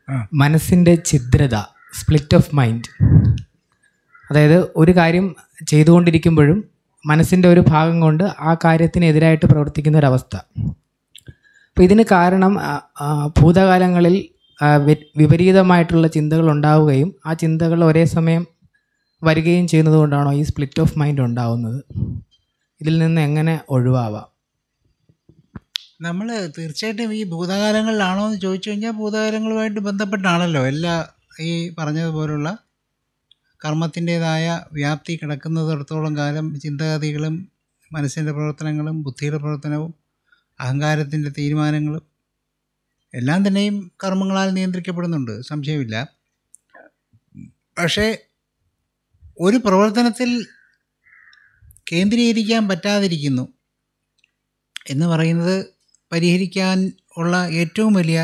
ആ. മനസ്സിൻ്റെ ഛിദ്രത, split of mind. അതായത് ഒരു കാര്യം ചെയ്തുകൊണ്ടിരിക്കുമ്പോഴും മനസ്സിൻ്റെ ഒരു ഭാഗം കൊണ്ട് ആ കാര്യത്തിനെതിരായിട്ട് പ്രവർത്തിക്കുന്ന ഒരവസ്ഥ. അപ്പോൾ ഇതിന് കാരണം ഭൂതകാലങ്ങളിൽ വിപരീതമായിട്ടുള്ള ചിന്തകൾ ഉണ്ടാവുകയും ആ ചിന്തകൾ ഒരേ സമയം വരികയും ചെയ്യുന്നത് കൊണ്ടാണോ ഈ സ്പ്ലിറ്റ് ഓഫ് മൈൻഡ് ഉണ്ടാവുന്നത്? ഇതിൽ നിന്ന് എങ്ങനെ ഒഴിവാവാം? നമ്മൾ തീർച്ചയായിട്ടും ഈ ഭൂതകാലങ്ങളിലാണോ എന്ന് ചോദിച്ചു കഴിഞ്ഞാൽ ഭൂതകാലങ്ങളുമായിട്ട് ബന്ധപ്പെട്ടാണല്ലോ എല്ലാ ഈ പറഞ്ഞതുപോലുള്ള കർമ്മത്തിൻ്റേതായ വ്യാപ്തി കിടക്കുന്നിടത്തോളം കാലം ചിന്താഗതികളും മനസ്സിൻ്റെ പ്രവർത്തനങ്ങളും ബുദ്ധിയുടെ പ്രവർത്തനവും അഹങ്കാരത്തിൻ്റെ തീരുമാനങ്ങളും എല്ലാം തന്നെയും കർമ്മങ്ങളാൽ നിയന്ത്രിക്കപ്പെടുന്നുണ്ട്, സംശയമില്ല. പക്ഷേ ഒരു പ്രവർത്തനത്തിൽ കേന്ദ്രീകരിക്കാൻ പറ്റാതിരിക്കുന്നു എന്ന് പറയുന്നത് പരിഹരിക്കാൻ ഉള്ള ഏറ്റവും വലിയ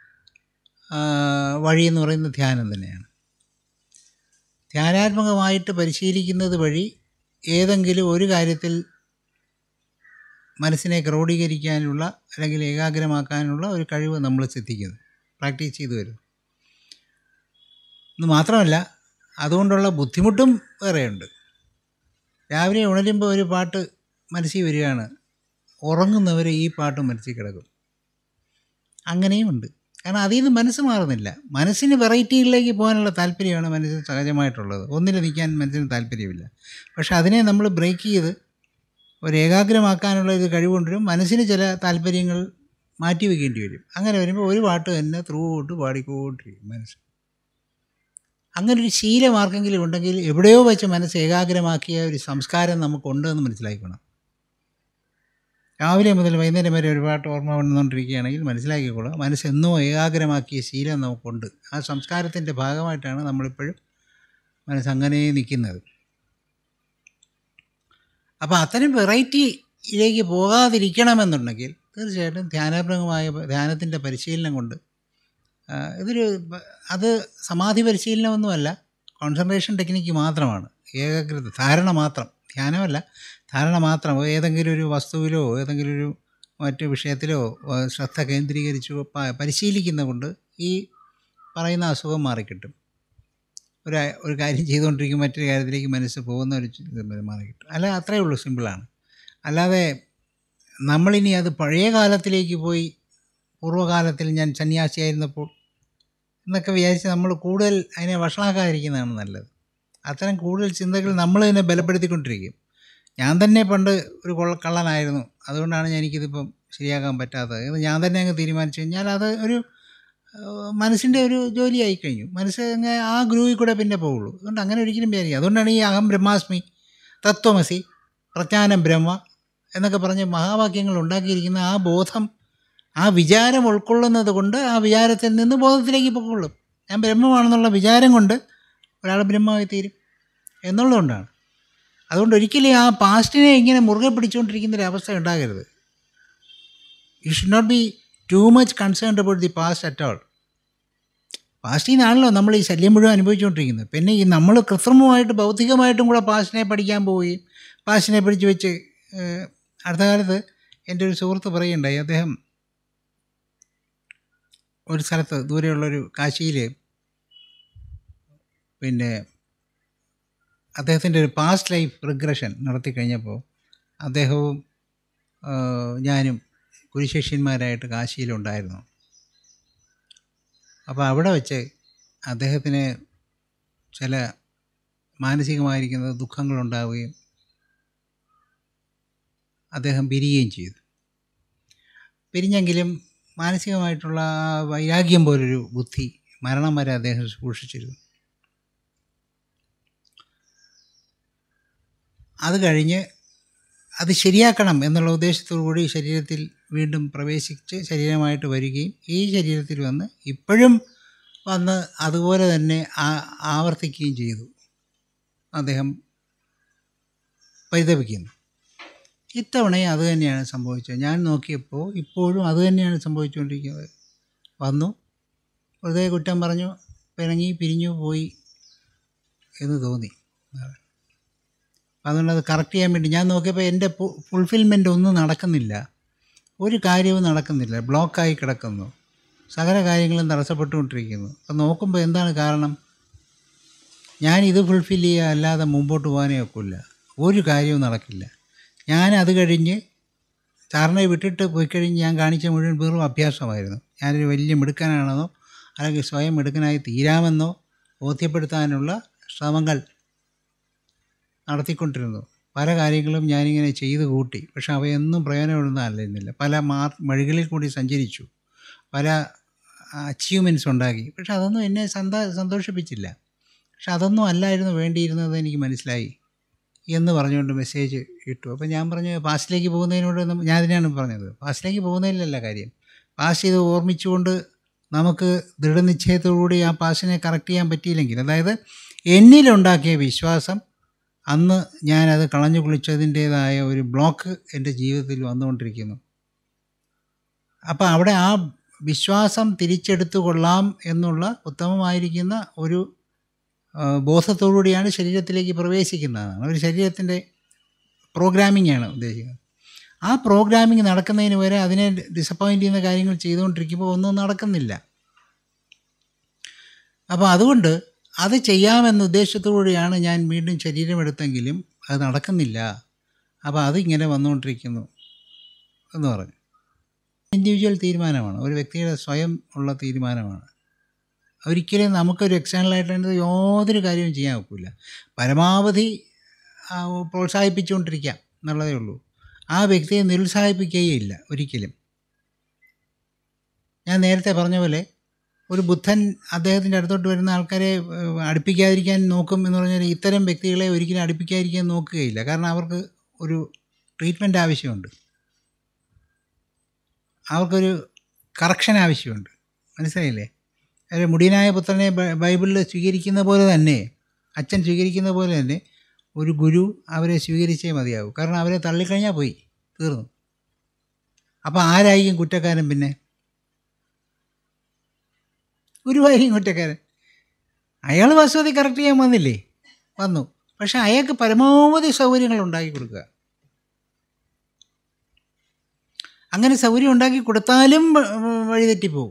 വഴി എന്ന് പറയുന്നത് ധ്യാനം തന്നെയാണ്. ധ്യാനാത്മകമായിട്ട് പരിശീലിക്കുന്നത് വഴി ഏതെങ്കിലും ഒരു കാര്യത്തിൽ മനസ്സിനെ ക്രോഡീകരിക്കാനുള്ള അല്ലെങ്കിൽ ഏകാഗ്രമാക്കാനുള്ള ഒരു കഴിവ് നമ്മൾ സിദ്ധിക്കുന്നു, പ്രാക്ടീസ് ചെയ്തു വരുന്നു. എന്ന് മാത്രമല്ല അതുകൊണ്ടുള്ള ബുദ്ധിമുട്ടും വേറെയുണ്ട്. രാവിലെ ഉണരുമ്പോൾ ഒരു പാട്ട് മനസ്സിൽ വരികയാണ്, ഉറങ്ങുന്നവരെ ഈ പാട്ട് മനസ്സിൽ കിടക്കും. അങ്ങനെയും ഉണ്ട്. കാരണം അതിൽ നിന്ന് മനസ്സ് മാറുന്നില്ല. മനസ്സിന് വെറൈറ്റികളിലേക്ക് പോകാനുള്ള താല്പര്യമാണ് മനസ്സിന് സഹജമായിട്ടുള്ളത്. ഒന്നിൽ നിൽക്കാൻ മനസ്സിന് താല്പര്യമില്ല. പക്ഷെ അതിനെ നമ്മൾ ബ്രേക്ക് ചെയ്ത് ഒരു ഏകാഗ്രമാക്കാനുള്ള ഒരു കഴിവുകൊണ്ടുവരും. മനസ്സിന് ചില താല്പര്യങ്ങൾ മാറ്റി വയ്ക്കേണ്ടി വരും. അങ്ങനെ വരുമ്പോൾ ഒരു പാട്ട് തന്നെ ത്രൂ ഔട്ട് പാടിക്കൊണ്ടിരിക്കും മനസ്സ്. അങ്ങനെ ഒരു ശീലം ആർക്കെങ്കിലും ഉണ്ടെങ്കിൽ എവിടെയോ വെച്ച് മനസ്സ് ഏകാഗ്രമാക്കിയ ഒരു സംസ്കാരം നമുക്കുണ്ടെന്ന് മനസ്സിലാക്കണം. രാവിലെ മുതൽ വൈകുന്നേരം വരെ ഒരു പാട്ട് ഓർമ്മ വന്നുകൊണ്ടിരിക്കുകയാണെങ്കിൽ മനസ്സിലാക്കിക്കോളാം, മനസ്സെന്നോ ഏകാഗ്രമാക്കിയ ശീലം നമുക്കുണ്ട്. ആ സംസ്കാരത്തിൻ്റെ ഭാഗമായിട്ടാണ് നമ്മളിപ്പോഴും മനസ്സങ്ങനെ നിൽക്കുന്നത്. അപ്പോൾ അത്തരം വെറൈറ്റിയിലേക്ക് പോകാതിരിക്കണമെന്നുണ്ടെങ്കിൽ തീർച്ചയായിട്ടും ധ്യാനത്തിൻ്റെ പരിശീലനം കൊണ്ട് അത് സമാധി പരിശീലനമൊന്നുമല്ല, കോൺസെൻട്രേഷൻ ടെക്നിക്ക് മാത്രമാണ്. ഏകാഗ്രത, ധാരണ മാത്രം, ധ്യാനമല്ല, ധാരണ മാത്രം. ഏതെങ്കിലും ഒരു വസ്തുവിലോ ഏതെങ്കിലും ഒരു മറ്റു വിഷയത്തിലോ ശ്രദ്ധ കേന്ദ്രീകരിച്ച് പരിശീലിക്കുന്ന കൊണ്ട് ഈ പറയുന്ന അസുഖം മാറിക്കിട്ടും. ഒരു കാര്യം ചെയ്തുകൊണ്ടിരിക്കും മറ്റൊരു കാര്യത്തിലേക്ക് മനസ്സ് പോകുന്ന ഒരു മാറിക്കിട്ടും. അല്ല, അത്രയേ ഉള്ളൂ, സിമ്പിളാണ്. അല്ലാതെ നമ്മളിനി അത് പഴയ കാലത്തിലേക്ക് പോയി പൂർവ്വകാലത്തിൽ ഞാൻ സന്യാസിയായിരുന്നപ്പോൾ എന്നൊക്കെ വിചാരിച്ച് നമ്മൾ കൂടുതൽ അതിനെ വഷളാക്കാതിരിക്കുന്നതാണ് നല്ലത്. അത്തരം കൂടുതൽ ചിന്തകൾ നമ്മൾ തന്നെ ബലപ്പെടുത്തിക്കൊണ്ടിരിക്കും. ഞാൻ തന്നെ പണ്ട് ഒരു കള്ളനായിരുന്നു, അതുകൊണ്ടാണ് എനിക്കിതിപ്പം ശരിയാക്കാൻ പറ്റാത്തത് എന്ന് ഞാൻ തന്നെ അങ്ങ് തീരുമാനിച്ചു കഴിഞ്ഞാൽ അത് ഒരു മനസ്സിൻ്റെ ഒരു ജോലിയായി കഴിഞ്ഞു. മനസ്സ് അങ്ങ് ആ ഗ്രൂവിൽ കൂടെ പിന്നെ പോവുള്ളൂ. അതുകൊണ്ട് അങ്ങനെ ഒരിക്കലും വിചാരിക്കുക. അതുകൊണ്ടാണ് ഈ അഹം ബ്രഹ്മാസ്മി, തത്വമസി, പ്രജ്ഞാനം ബ്രഹ്മ എന്നൊക്കെ പറഞ്ഞ് മഹാവാക്യങ്ങൾ ഉണ്ടാക്കിയിരിക്കുന്ന ആ ബോധം, ആ വിചാരം ഉൾക്കൊള്ളുന്നത് കൊണ്ട് ആ വിചാരത്തിൽ നിന്ന് ബോധത്തിലേക്ക് പൊക്കൊള്ളും. ഞാൻ ബ്രഹ്മമാണെന്നുള്ള വിചാരം കൊണ്ട് ഒരാൾ ബ്രഹ്മമായി തീരും എന്നുള്ളതുകൊണ്ടാണ്. അതുകൊണ്ട് ഒരിക്കലും ആ പാസ്റ്റിനെ ഇങ്ങനെ മുറുകെ പിടിച്ചുകൊണ്ടിരിക്കുന്നൊരവസ്ഥ ഉണ്ടാകരുത്. You should not be too much concerned about the past at all. പാസ്റ്റിൽ നിന്നാണല്ലോ നമ്മൾ ഈ ശല്യം മുഴുവൻ അനുഭവിച്ചുകൊണ്ടിരിക്കുന്നത്. പിന്നെ ഈ നമ്മൾ കൃത്രിമമായിട്ട് ഭൗതികമായിട്ടും കൂടെ പാസ്റ്റിനെ പഠിക്കാൻ പോവുകയും പാസ്റ്റിനെ പിടിച്ച് വെച്ച് അടുത്ത കാലത്ത് എൻ്റെ ഒരു സുഹൃത്ത് പറയുണ്ടായി. അദ്ദേഹം ഒരു സ്ഥലത്ത് ദൂരെയുള്ളൊരു കാശിയിൽ പിന്നെ അദ്ദേഹത്തിൻ്റെ ഒരു പാസ്റ്റ് ലൈഫ് റിഗ്രഷൻ നടത്തി കഴിഞ്ഞപ്പോൾ അദ്ദേഹവും ഞാനും ഗുരുശിഷ്യന്മാരായിട്ട് കാശിയിലുണ്ടായിരുന്നു. അപ്പോൾ അവിടെ വെച്ച് അദ്ദേഹത്തിന് ചില മാനസികമായിരിക്കുന്ന ദുഃഖങ്ങളുണ്ടാവുകയും അദ്ദേഹം പിരിയുകയും ചെയ്തു. പിരിഞ്ഞെങ്കിലും മാനസികമായിട്ടുള്ള വൈരാഗ്യം പോലൊരു ബുദ്ധി മരണം വരെ അദ്ദേഹം സൂക്ഷിച്ചിരുന്നു. അത് കഴിഞ്ഞ് അത് ശരിയാക്കണം എന്നുള്ള ഉദ്ദേശത്തോടു കൂടി ശരീരത്തിൽ വീണ്ടും പ്രവേശിച്ച് ശരീരമായിട്ട് വരികയും ഈ ശരീരത്തിൽ വന്ന് ഇപ്പോഴും വന്ന് അതുപോലെ തന്നെ ആവർത്തിക്കുകയും ചെയ്തു. അദ്ദേഹം പരിതപിക്കുന്നു. ഇത്തവണയും അത് തന്നെയാണ് സംഭവിച്ചത്. ഞാൻ നോക്കിയപ്പോൾ ഇപ്പോഴും അത് തന്നെയാണ് സംഭവിച്ചുകൊണ്ടിരിക്കുന്നത്. വന്നു, വെറുതെ കുറ്റം പറഞ്ഞു, പിണങ്ങി, പിരിഞ്ഞു പോയി എന്ന് തോന്നി. അതുകൊണ്ട് അത് കറക്റ്റ് ചെയ്യാൻ വേണ്ടി ഞാൻ നോക്കിയപ്പോൾ എൻ്റെ ഫുൾഫിൽമെൻ്റ് ഒന്നും നടക്കുന്നില്ല, ഒരു കാര്യവും നടക്കുന്നില്ല, ബ്ലോക്കായി കിടക്കുന്നു. സകല കാര്യങ്ങളും തടസ്സപ്പെട്ടുകൊണ്ടിരിക്കുന്നു. അപ്പം നോക്കുമ്പോൾ എന്താണ് കാരണം? ഞാൻ ഇത് ഫുൾഫിൽ ചെയ്യുക അല്ലാതെ മുമ്പോട്ട് പോകാനേ ഒക്കില്ല. ഒരു കാര്യവും നടക്കില്ല. ഞാൻ അത് കഴിഞ്ഞ് സാറിനെ വിട്ടിട്ട് പോയി കഴിഞ്ഞ് ഞാൻ കാണിച്ച മുഴുവൻ വെറും അഭ്യാസമായിരുന്നു. ഞാനൊരു വലിയ മിടുക്കനാണെന്നോ അല്ലെങ്കിൽ സ്വയം മിടുക്കനായി തീരാമെന്നോ ബോധ്യപ്പെടുത്താനുള്ള ശ്രമങ്ങൾ നടത്തിക്കൊണ്ടിരുന്നു. പല കാര്യങ്ങളും ഞാനിങ്ങനെ ചെയ്ത് കൂട്ടി. പക്ഷെ അവയൊന്നും പ്രയോജനപ്പെടുന്നതല്ലായിരുന്നില്ല. പല വഴികളിൽ കൂടി സഞ്ചരിച്ചു, പല അച്ചീവ്മെൻറ്റ്സ് ഉണ്ടാക്കി. പക്ഷെ അതൊന്നും എന്നെ സന്തോഷിപ്പിച്ചില്ല. പക്ഷെ അതൊന്നും അല്ലായിരുന്നു വേണ്ടിയിരുന്നത് എനിക്ക് മനസ്സിലായി എന്ന് പറഞ്ഞുകൊണ്ട് മെസ്സേജ് ഇട്ടു. അപ്പോൾ ഞാൻ പറഞ്ഞു, പാസ്റ്റിലേക്ക് പോകുന്നതിനോട് ഞാൻ അതിനാണ് പറഞ്ഞത്, പാസ്റ്റിലേക്ക് പോകുന്നതിലല്ല കാര്യം. പാസ്റ്റ് ഇത് ഓർമ്മിച്ചുകൊണ്ട് നമുക്ക് ദൃഢനിശ്ചയത്തോടുകൂടി ആ പാസ്റ്റിനെ കറക്റ്റ് ചെയ്യാൻ പറ്റിയില്ലെങ്കിൽ, അതായത് എന്നിലുണ്ടാക്കിയ വിശ്വാസം അന്ന് ഞാനത് കളഞ്ഞു കുളിച്ചതിൻ്റേതായ ഒരു ബ്ലോക്ക് എൻ്റെ ജീവിതത്തിൽ വന്നുകൊണ്ടിരിക്കുന്നു. അപ്പോൾ അവിടെ ആ വിശ്വാസം തിരിച്ചെടുത്തു കൊള്ളാം എന്നുള്ള ഉത്തമമായിരിക്കുന്ന ഒരു ബോധത്തോടുകൂടിയാണ് ശരീരത്തിലേക്ക് പ്രവേശിക്കുന്നതാണ്. ഒരു ശരീരത്തിൻ്റെ പ്രോഗ്രാമിംഗ് ആണ് ഉദ്ദേശിക്കുന്നത്. ആ പ്രോഗ്രാമിംഗ് നടക്കുന്നതിന് വരെ അതിനെ ഡിസപ്പോയിൻ്റ് ചെയ്യുന്ന കാര്യങ്ങൾ ചെയ്തുകൊണ്ടിരിക്കുമ്പോൾ ഒന്നും നടക്കുന്നില്ല. അപ്പോൾ അതുകൊണ്ട് അത് ചെയ്യാമെന്ന ഉദ്ദേശത്തോടുകൂടിയാണ് ഞാൻ വീണ്ടും ശരീരമെടുത്തെങ്കിലും അത് നടക്കുന്നില്ല. അപ്പോൾ അതിങ്ങനെ വന്നുകൊണ്ടിരിക്കുന്നു എന്ന് പറഞ്ഞു. ഇൻഡിവിജ്വൽ തീരുമാനമാണ്, ഒരു വ്യക്തിയുടെ സ്വയം ഉള്ള തീരുമാനമാണ്. ഒരിക്കലും നമുക്കൊരു എക്സ്റ്റേണലായിട്ട് യാതൊരു കാര്യവും ചെയ്യാൻ ഒക്കില്ല. പരമാവധി പ്രോത്സാഹിപ്പിച്ചുകൊണ്ടിരിക്കാം എന്നുള്ളതേ ഉള്ളൂ. ആ വ്യക്തിയെ നിരുത്സാഹിപ്പിക്കുകയില്ല ഒരിക്കലും. ഞാൻ നേരത്തെ പറഞ്ഞ പോലെ ഒരു ബുദ്ധൻ അദ്ദേഹത്തിൻ്റെ അടുത്തോട്ട് വരുന്ന ആൾക്കാരെ അടുപ്പിക്കാതിരിക്കാൻ നോക്കും എന്ന് പറഞ്ഞാൽ ഇത്തരം വ്യക്തികളെ ഒരിക്കലും അടുപ്പിക്കാതിരിക്കാൻ നോക്കുകയില്ല. കാരണം അവർക്ക് ഒരു ട്രീറ്റ്മെൻറ്റ് ആവശ്യമുണ്ട്, അവർക്കൊരു കറക്ഷൻ ആവശ്യമുണ്ട്. മനസ്സിലായില്ലേ? ഒരു മുടിയനായ പുത്രനെ ബൈബിളിൽ സ്വീകരിക്കുന്ന പോലെ തന്നെ, അച്ഛൻ സ്വീകരിക്കുന്ന പോലെ തന്നെ ഒരു ഗുരു അവരെ സ്വീകരിച്ചേ മതിയാവും. കാരണം അവരെ തള്ളിക്കഴിഞ്ഞാൽ പോയി, തീർന്നു. അപ്പോൾ ആരായിരിക്കും കുറ്റക്കാരൻ? പിന്നെ ഗുരുവായിരിക്കും കുറ്റക്കാരൻ. അയാൾ വാസ്തവത്തിൽ കറക്റ്റ് ചെയ്യാൻ വന്നില്ലേ? വന്നു. പക്ഷെ അയാൾക്ക് പരമാവധി സൗകര്യങ്ങൾ ഉണ്ടാക്കി കൊടുക്കുക. അങ്ങനെ സൗകര്യം ഉണ്ടാക്കി കൊടുത്താലും വഴിതെറ്റിപ്പോവും.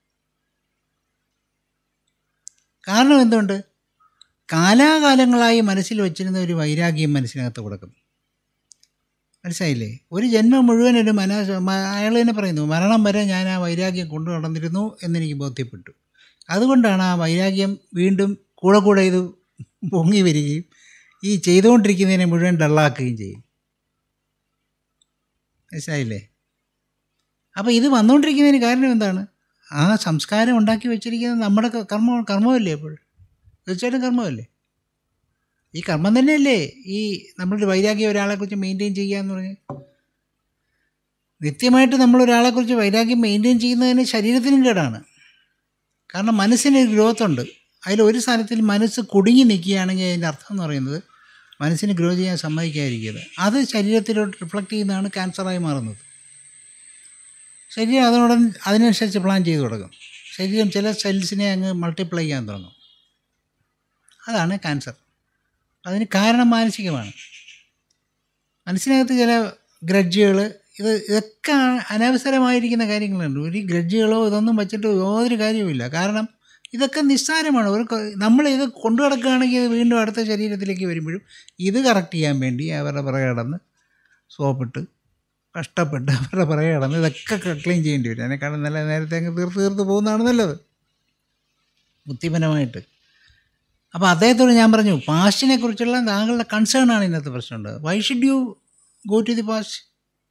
കാരണം എന്തുകൊണ്ട്? കാലാകാലങ്ങളായി മനസ്സിൽ വച്ചിരുന്ന ഒരു വൈരാഗ്യം മനസ്സിനകത്ത് കൊടുക്കും. മനസ്സിലായില്ലേ? ഒരു ജന്മം മുഴുവൻ ഒരു അയാൾ തന്നെ പറയുന്നു, മരണം വരെ ഞാൻ ആ വൈരാഗ്യം കൊണ്ടു നടന്നിരുന്നു എന്നെനിക്ക് ബോധ്യപ്പെട്ടു. അതുകൊണ്ടാണ് ആ വൈരാഗ്യം വീണ്ടും കൂടെ കൂടെ ഇത് പൊങ്ങി വരികയും ഈ ചെയ്തുകൊണ്ടിരിക്കുന്നതിനെ മുഴുവൻ ഡള്ളാക്കുകയും ചെയ്യും. മനസ്സിലായില്ലേ? അപ്പോൾ ഇത് വന്നുകൊണ്ടിരിക്കുന്നതിന് കാരണം എന്താണ്? ആ സംസ്കാരം ഉണ്ടാക്കി വെച്ചിരിക്കുന്നത് നമ്മുടെ കർമ്മമല്ലേ? അപ്പോൾ തീർച്ചയായിട്ടും കർമ്മമല്ലേ? ഈ കർമ്മം തന്നെയല്ലേ ഈ നമ്മളൊരു വൈരാഗ്യം ഒരാളെക്കുറിച്ച് മെയിൻറ്റെയിൻ ചെയ്യുക എന്ന് പറഞ്ഞാൽ. നിത്യമായിട്ട് നമ്മളൊരാളെക്കുറിച്ച് വൈരാഗ്യം മെയിൻറ്റെയിൻ ചെയ്യുന്നതിന് ശരീരത്തിനും കേടാണ്. കാരണം മനസ്സിന് ഗ്രോത്ത് ഉണ്ട്. അതിലൊരു സ്ഥലത്തിൽ മനസ്സ് കുടുങ്ങി നിൽക്കുകയാണെങ്കിൽ അതിൻ്റെ അർത്ഥം എന്ന് പറയുന്നത് മനസ്സിന് ഗ്രോ ചെയ്യാൻ സമ്മതിക്കാതിരിക്കുന്നത്. അത് ശരീരത്തിലോട്ട് റിഫ്ലക്റ്റ് ചെയ്യുന്നതാണ് ക്യാൻസറായി മാറുന്നത്. ശരീരം അതിനനുസരിച്ച് പ്ലാൻ ചെയ്ത് തുടങ്ങും. ശരീരം ചില സെൽസിനെ അങ്ങ് മൾട്ടിപ്ലൈ ചെയ്യാൻ തുടങ്ങും. അതാണ് ക്യാൻസർ. അതിന് കാരണം മാനസികമാണ്. മനസ്സിനകത്ത് ചില ഗ്രഡ്ജുകൾ, ഇതൊക്കെ അനവസരമായിരിക്കുന്ന കാര്യങ്ങളുണ്ട്. ഒരു ഗ്രഡ്ജുകളോ ഇതൊന്നും വച്ചിട്ട് യാതൊരു കാര്യവുമില്ല. കാരണം ഇതൊക്കെ നിസ്സാരമാണ്. നമ്മളിത് കൊണ്ടു നടക്കുകയാണെങ്കിൽ ഇത് വീണ്ടും അടുത്ത ശരീരത്തിലേക്ക് വരുമ്പോഴും ഇത് കറക്റ്റ് ചെയ്യാൻ വേണ്ടി അവരുടെ പുറകെ കിടന്ന് സോപ്പിട്ട് കഷ്ടപ്പെട്ട് അവരുടെ പുറകെ കിടന്ന് ഇതൊക്കെ ക്ലീൻ ചെയ്യേണ്ടി വരും. അതിനേക്കാളും നല്ല നേരത്തെ അങ്ങ് തീർത്ത് പോകുന്നതാണ് നല്ലത് ബുദ്ധിപരമായിട്ട്. അപ്പോൾ അദ്ദേഹത്തോട് ഞാൻ പറഞ്ഞു, പാസ്റ്റിനെ കുറിച്ചുള്ള താങ്കളുടെ കൺസേൺ ആണ് ഇന്നത്തെ പ്രശ്നമുണ്ട്. Why should you go to the past?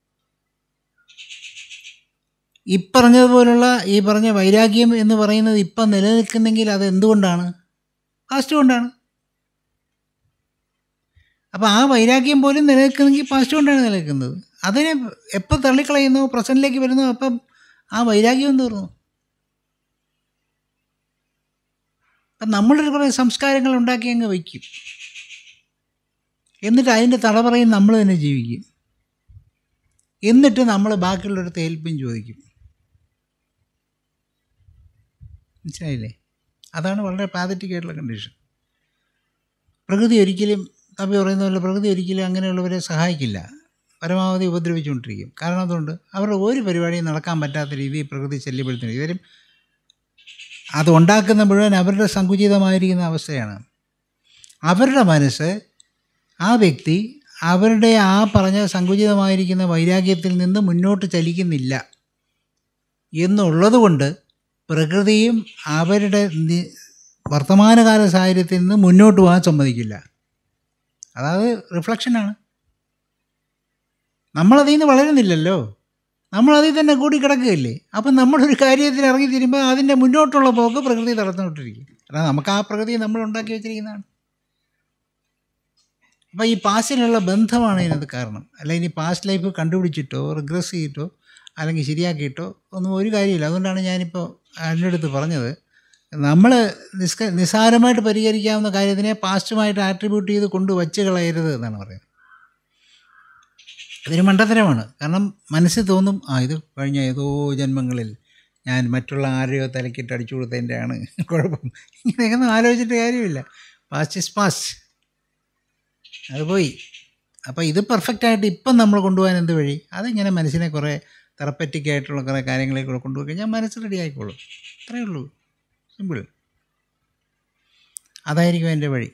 ഈ പറഞ്ഞതുപോലുള്ള ഈ പറഞ്ഞ വൈരാഗ്യം എന്ന് പറയുന്നത് ഇപ്പം നിലനിൽക്കുന്നെങ്കിൽ അത് എന്തുകൊണ്ടാണ്? പാസ്റ്റ് കൊണ്ടാണ്. അപ്പോൾ ആ വൈരാഗ്യം പോലും നിലനിൽക്കുന്നെങ്കിൽ പാസ്റ്റ് കൊണ്ടാണ് നിലനിൽക്കുന്നത്. അതിനെ എപ്പോൾ തള്ളിക്കളയുന്നു, പ്രസൻറ്റിലേക്ക് വരുന്നു, അപ്പം ആ വൈരാഗ്യം തീർന്നു. അപ്പം നമ്മളൊരു കുറേ സംസ്കാരങ്ങൾ ഉണ്ടാക്കി അങ്ങ് വയ്ക്കും. എന്നിട്ട് അതിൻ്റെ തട പറയും നമ്മൾ തന്നെ ജീവിക്കും. എന്നിട്ട് നമ്മൾ ബാക്കിയുള്ളവരുടെ ഹെൽപ്പും ചോദിക്കും. മനസ്സിലായില്ലേ? അതാണ് വളരെ പാതറ്റിക് ആയിട്ടുള്ള കണ്ടീഷൻ. പ്രകൃതി ഒരിക്കലും തപ്പി പറയുന്ന പോലെ പ്രകൃതി ഒരിക്കലും അങ്ങനെയുള്ളവരെ സഹായിക്കില്ല. പരമാവധി ഉപദ്രവിച്ചുകൊണ്ടിരിക്കും. കാരണം അതുകൊണ്ട് അവരുടെ ഒരു പരിപാടിയും നടക്കാൻ പറ്റാത്ത രീതിയിൽ പ്രകൃതി ശല്യപ്പെടുത്തുന്നു. ഇവരും അത് ഉണ്ടാക്കുന്ന മുഴുവൻ അവരുടെ സങ്കുചിതമായിരിക്കുന്ന അവസ്ഥയാണ്. അവരുടെ മനസ്സ്, ആ വ്യക്തി അവരുടെ ആ പറഞ്ഞ സങ്കുചിതമായിരിക്കുന്ന വൈരാഗ്യത്തിൽ നിന്ന് മുന്നോട്ട് ചലിക്കുന്നില്ല എന്നുള്ളത് കൊണ്ട് പ്രകൃതിയും അവരുടെ വർത്തമാനകാല സാഹചര്യത്തിൽ നിന്ന് മുന്നോട്ട് പോകാൻ സമ്മതിക്കില്ല. അതായത് റിഫ്ലക്ഷനാണ്. നമ്മളതിൽ നിന്ന് വളരുന്നില്ലല്ലോ, നമ്മളതിൽ തന്നെ കൂടി കിടക്കുകയില്ലേ. അപ്പം നമ്മളൊരു കാര്യത്തിൽ ഇറങ്ങി തീരുമ്പോൾ അതിൻ്റെ മുന്നോട്ടുള്ള പോക്ക് പ്രകൃതി തടസ്സപ്പെട്ടിരിക്കും. കാരണം നമുക്ക് ആ പ്രകൃതി നമ്മൾ ഉണ്ടാക്കി വെച്ചിരിക്കുന്നതാണ്. അപ്പോൾ ഈ പാസ്റ്റിലുള്ള ബന്ധമാണ് ഇതിനകത്ത് കാരണം. അല്ല ഇനി പാസ്റ്റ് ലൈഫ് കണ്ടുപിടിച്ചിട്ടോ റിഗ്രസ് ചെയ്തിട്ടോ അല്ലെങ്കിൽ ശരിയാക്കിയിട്ടോ ഒന്നും ഒരു കാര്യമില്ല. അതുകൊണ്ടാണ് ഞാനിപ്പോൾ എൻ്റെ അടുത്ത് പറഞ്ഞത്, നമ്മൾ നിസ്സാരമായിട്ട് പരിഹരിക്കാവുന്ന കാര്യത്തിനെ പാസ്റ്റുമായിട്ട് ആട്രിബ്യൂട്ട് ചെയ്ത് കൊണ്ട് വച്ച് കളയരുത് എന്നാണ് പറയുന്നത്. ഇതൊരു മണ്ടത്തരമാണ്. കാരണം മനസ്സിൽ തോന്നും, ഇത് കഴിഞ്ഞ ഏതോ ജന്മങ്ങളിൽ ഞാൻ മറ്റുള്ള ആരെയോ തലക്കിട്ട് അടിച്ചു കൊടുത്തതിൻ്റെയാണ് കുഴപ്പം. ഇങ്ങനെയൊന്നും ആലോചിച്ചിട്ട് കാര്യമില്ല. പാസ്റ്റ് ഇസ് പാസ്റ്റ്, അത് പോയി. അപ്പോൾ ഇത് പെർഫെക്റ്റായിട്ട് ഇപ്പം നമ്മൾ കൊണ്ടുപോകാൻ എന്ത് വഴി? അതിങ്ങനെ മനസ്സിനെ കുറേ തെറപ്പറ്റിക് ആയിട്ടുള്ള കുറേ കാര്യങ്ങളിലേക്ക് കൂടെ കൊണ്ടുപോയി കഴിഞ്ഞാൽ മനസ്സ് റെഡി ആയിക്കോളും. അത്രയേ ഉള്ളൂ, സിമ്പിൾ. അതായിരിക്കും എൻ്റെ വഴി.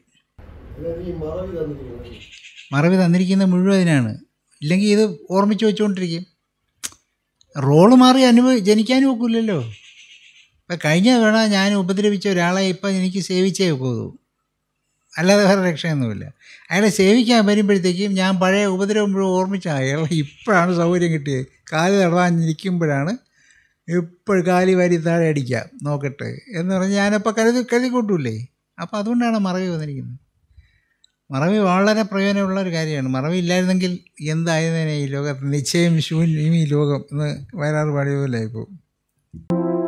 മറവി തന്നിരിക്കുന്ന മുഴുവനാണ്. ഇല്ലെങ്കിൽ ഇത് ഓർമ്മിച്ച് വെച്ചുകൊണ്ടിരിക്കും. റോള് മാറി ജനിക്കാനും ഒക്കില്ലല്ലോ. ഇപ്പം കഴിഞ്ഞ വേണ ഞാൻ ഉപദ്രവിച്ച ഒരാളെ ഇപ്പം എനിക്ക് സേവിച്ചേ ഒക്കൂ, അല്ലാതെ വേറെ രക്ഷയൊന്നുമില്ല. അയാളെ സേവിക്കാൻ വരുമ്പോഴത്തേക്കും ഞാൻ പഴയ ഉപദ്രവം മുഴുവൻ ഓർമ്മിച്ചാൽ അയാളെ ഇപ്പോഴാണ് സൗകര്യം കിട്ടിയത്. കാല് തടവാനിരിക്കുമ്പോഴാണ് ഇപ്പോൾ കാലി വാരി താഴെ അടിക്കാം നോക്കട്ടെ എന്ന് പറഞ്ഞ് ഞാനപ്പോൾ കരുതി കൂട്ടൂല്ലേ. അപ്പോൾ അതുകൊണ്ടാണ് മറവി വന്നിരിക്കുന്നത്. മറവി വളരെ പ്രയോജനമുള്ള ഒരു കാര്യമാണ്. മറവി ഇല്ലായിരുന്നെങ്കിൽ എന്തായിരുന്നേനെ ഈ ലോകത്ത്? നിശ്ചയം ശൂന്യം ഈ ലോകം എന്ന് വയലാർ പാടിയ പോലെ ഇപ്പോൾ.